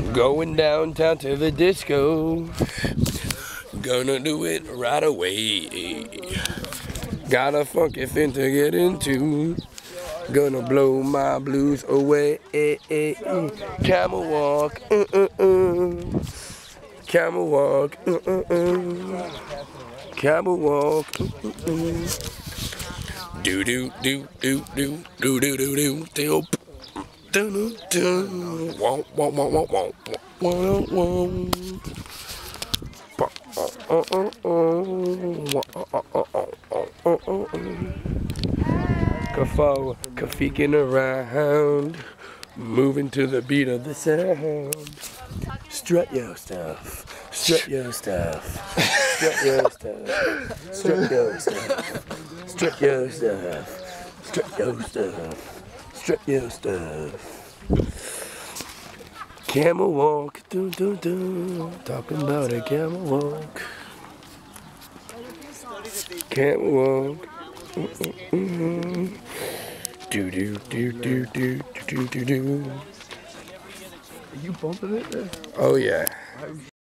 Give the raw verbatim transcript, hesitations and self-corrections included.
Going downtown to the disco. Gonna do it right away. Got a funky thing to get into. Gonna blow my blues away. Camel walk. Uh, uh, uh. Camel walk. Uh, uh, uh. Camel walk. Uh, uh, uh. Do do do do do do do do do do. Do do do. Womp womp womp womp womp womp womp. Kafo, kafeeking around, moving to the beat of the sound. Strut your stuff, strut your stuff, strut your stuff, strut your stuff, strut your stuff, strut your stuff. Strut your stuff. Camel walk, do do do. Talking about a camel walk. Camel walk. Mm -mm -mm. Do do do do do do do do. Are you bumping it there? Oh yeah.